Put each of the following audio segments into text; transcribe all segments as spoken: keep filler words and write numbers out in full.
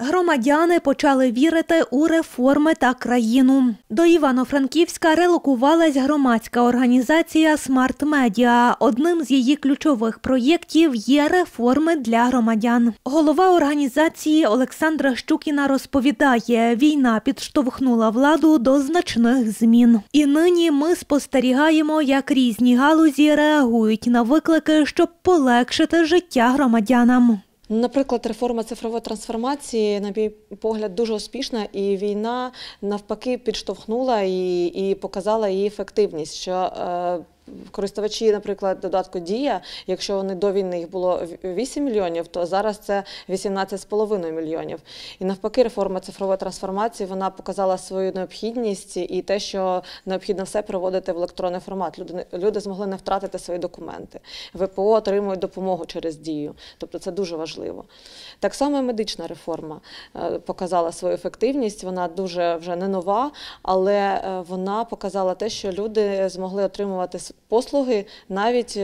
Громадяни почали вірити у реформи та країну. До Івано-Франківська релокувалась громадська організація «Смарт Медіа». Одним з її ключових проєктів є реформи для громадян. Голова організації Олександра Щукіна розповідає, війна підштовхнула владу до значних змін. І нині ми спостерігаємо, як різні галузі реагують на виклики, щоб полегшити життя громадянам. Наприклад, реформа цифрової трансформації, на мій погляд, дуже успішна, і війна навпаки підштовхнула і, і показала її ефективність, що е, користувачі, наприклад, додатку «Дія», якщо вони до війни їх було вісім мільйонів, то зараз це вісімнадцять з половиною мільйонів. І навпаки, реформа цифрової трансформації, вона показала свою необхідність і те, що необхідно все проводити в електронний формат. Люди, люди змогли не втратити свої документи. ВПО отримують допомогу через «Дію». Тобто це дуже важливо. Так само і медична реформа показала свою ефективність. Вона дуже вже не нова, але вона показала те, що люди змогли отримувати послуги, навіть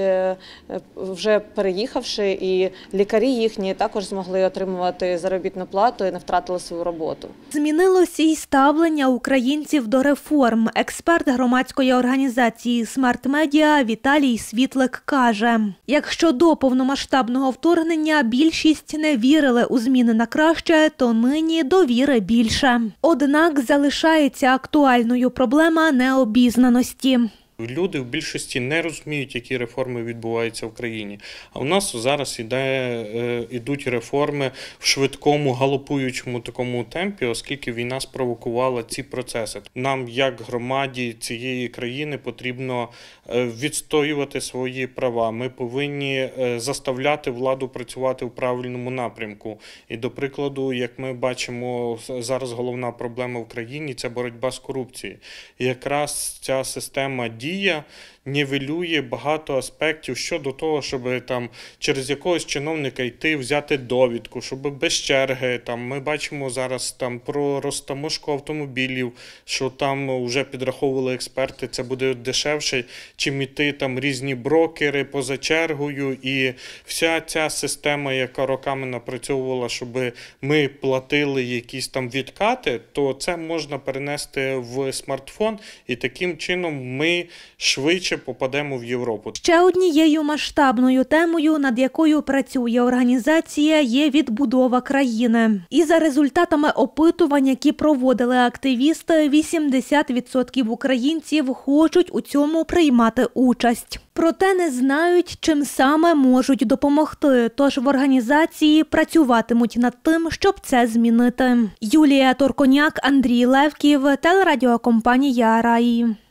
вже переїхавши, і лікарі їхні також змогли отримувати заробітну плату і не втратили свою роботу. Змінилося й ставлення українців до реформ. Експерт громадської організації «Смарт Медіа» Віталій Світлик каже, якщо до повномасштабного вторгнення більшість не вірили у зміни на краще, то нині довіри більше. Однак залишається актуальною проблема необізнаності. Люди в більшості не розуміють, які реформи відбуваються в країні. А у нас зараз іде, ідуть реформи в швидкому, галопуючому такому темпі, оскільки війна спровокувала ці процеси. Нам, як громаді цієї країни, потрібно відстоювати свої права. Ми повинні заставляти владу працювати в правильному напрямку. І, до прикладу, як ми бачимо, зараз головна проблема в країні – це боротьба з корупцією. І якраз ця система дій Дія нівелює багато аспектів щодо того, щоб там через якогось чиновника йти, взяти довідку, щоб без черги. Там ми бачимо зараз там про розтаможку автомобілів, що там вже підраховували експерти, це буде дешевше, чим іти там різні брокери поза чергою. І вся ця система, яка роками напрацьовувала, щоб ми платили якісь там відкати, то це можна перенести в смартфон, і таким чином ми швидше попадемо в Європу. Ще однією масштабною темою, над якою працює організація, є відбудова країни. І за результатами опитувань, які проводили активісти, вісімдесят відсотків українців хочуть у цьому приймати участь. Проте не знають, чим саме можуть допомогти, тож в організації працюватимуть над тим, щоб це змінити. Юлія Торконяк, Андрій Левків, телерадіокомпанія «Раї».